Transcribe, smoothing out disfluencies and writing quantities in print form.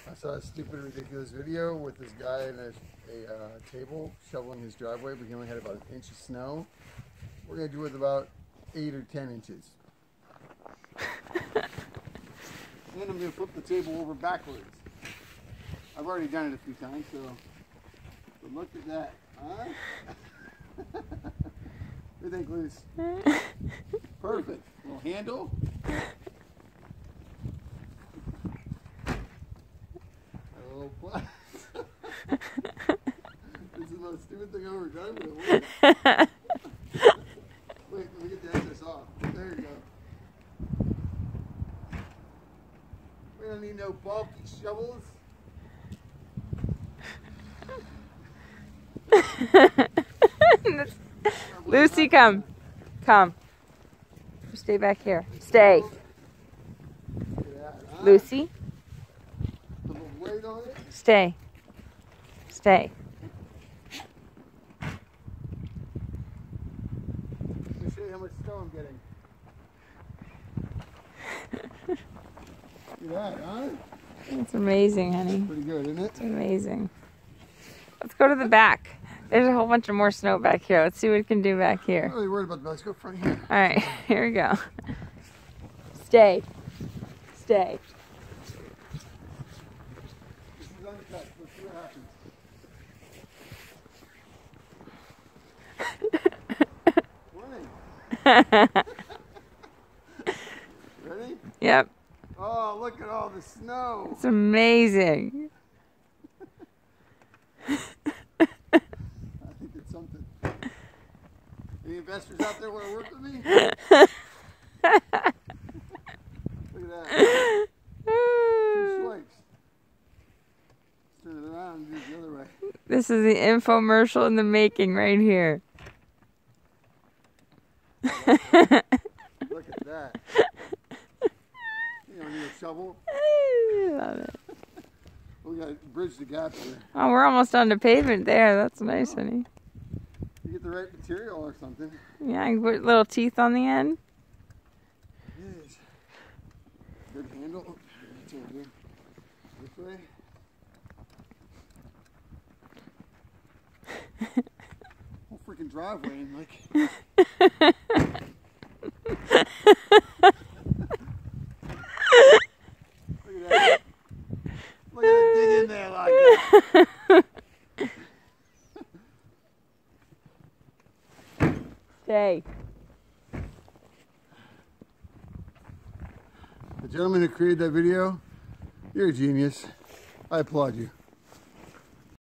I saw a stupid, ridiculous video with this guy in a table shoveling his driveway, but he only had about an inch of snow. We're going to do it with about 8 or 10 inches. And I'm going to flip the table over backwards. I've already done it a few times, so look at that. Huh? What do you think, Luce? Perfect. Little handle. A little plow. This is the most stupid thing I've ever done, but it works. Wait, let me get the excess off. There you go. We don't need no bulky shovels. Lucy, come. Come. Stay back here. Stay. Lucy. Stay. Stay. Let me show you how much snow I'm getting. See that, huh? It's amazing, honey. Pretty good, isn't it? It's amazing. Let's go to the back. There's a whole bunch of more snow back here. Let's see what we can do back here. I'm not really worried about that. Let's go front here. All right, here we go. Stay. Stay. This is undercut. Let's see what happens. Ready? Yep. Oh, look at all the snow. It's amazing. Something. Any investors out there want to work with me? Look at that. 2 swipes. Let's turn it around and do it the other way. This is the infomercial in the making right here. Look at that. You don't need a shovel. I love it. We got to bridge the gap here. Oh, we're almost on the pavement there. That's nice, honey. You get the right material or something. Yeah, I can put little teeth on the end. Yes. Good handle. Oh, it's over here. This way. Whole freaking driveway and like. Look at that. Look at it dig in there like that. Stay. The gentleman who created that video, you're a genius. I applaud you.